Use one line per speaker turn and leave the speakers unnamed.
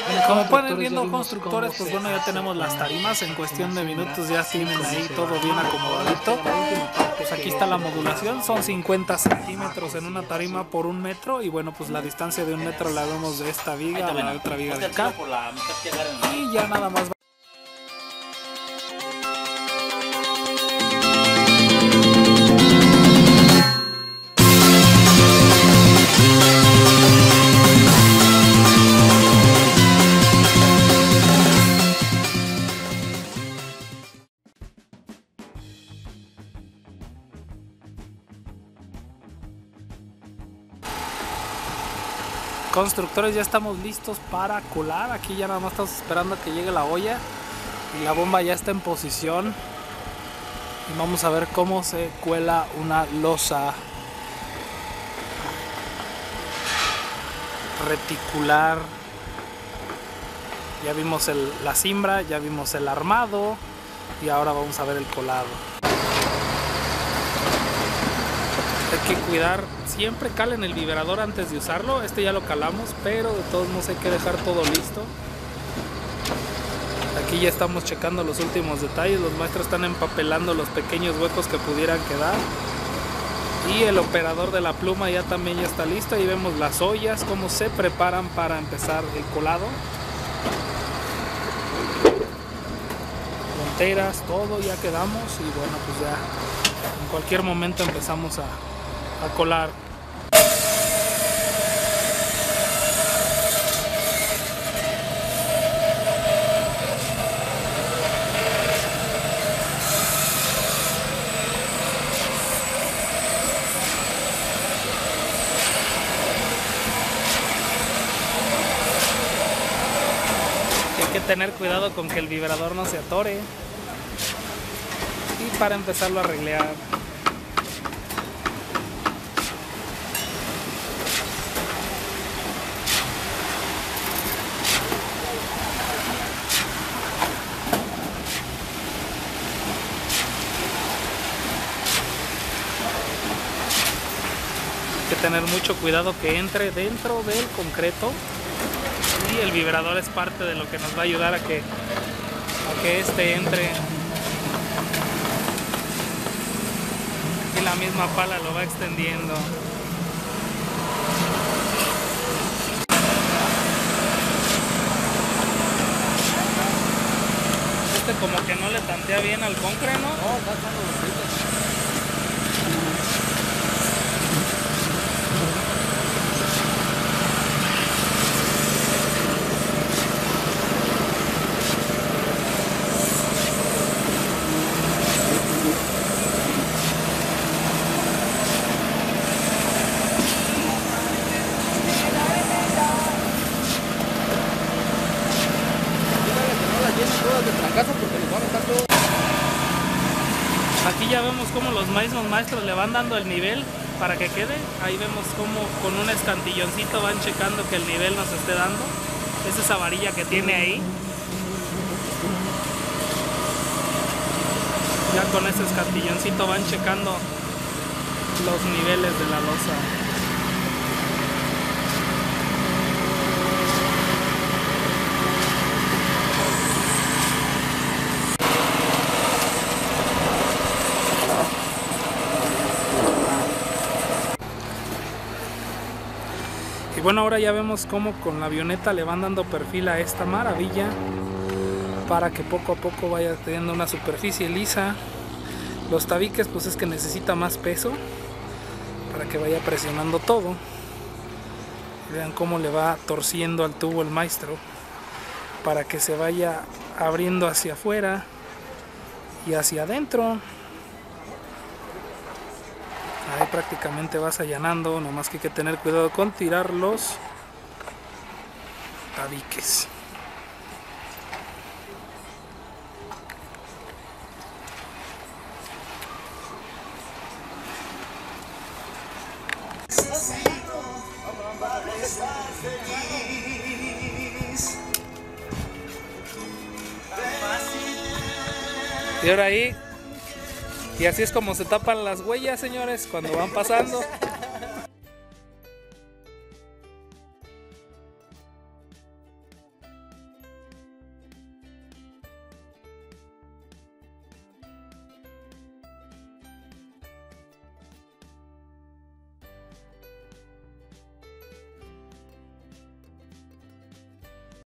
Como pueden ir viendo constructores, pues bueno, ya tenemos las tarimas. En cuestión de minutos ya tienen ahí todo bien acomodadito. Pues aquí está la modulación, son 50 centímetros en una tarima por 1 metro. Y bueno, pues la distancia de 1 metro la vemos de esta viga a la otra viga de acá. Y ya nada más. Constructores, ya estamos listos para colar. Aquí ya nada más estamos esperando a que llegue la olla y la bomba ya está en posición. Y vamos a ver cómo se cuela una losa reticular. Ya vimos la cimbra, ya vimos el armado y ahora vamos a ver el colado. Hay que cuidar, siempre calen el biberador antes de usarlo. Este ya lo calamos, pero de todos modos hay que dejar todo listo. Aquí ya estamos checando los últimos detalles. Los maestros están empapelando los pequeños huecos que pudieran quedar. Y el operador de la pluma ya también ya está listo. Ahí vemos las ollas, cómo se preparan para empezar el colado. Fronteras, todo ya quedamos. Y bueno, pues ya en cualquier momento empezamos a colar. Hay que tener cuidado con que el vibrador no se atore. Y para empezarlo a arreglar. Tener mucho cuidado que entre dentro del concreto, y el vibrador es parte de lo que nos va a ayudar a que este entre, y la misma pala lo va extendiendo. Este como que no le tantea bien al concreto, ¿no? No, está echando los gritos. Aquí ya vemos cómo los mismos maestros le van dando el nivel para que quede. Ahí vemos cómo con un escantilloncito van checando que el nivel nos esté dando. Es esa varilla que tiene ahí. Ya con ese escantilloncito van checando los niveles de la losa. Y bueno, ahora ya vemos cómo con la avioneta le van dando perfil a esta maravilla para que poco a poco vaya teniendo una superficie lisa. Los tabiques pues es que necesita más peso para que vaya presionando todo. Vean cómo le va torciendo al tubo el maestro para que se vaya abriendo hacia afuera y hacia adentro. Ahí prácticamente vas allanando, nomás que hay que tener cuidado con tirar los tabiques. Y ahora ahí, y así es como se tapan las huellas, señores, cuando van pasando.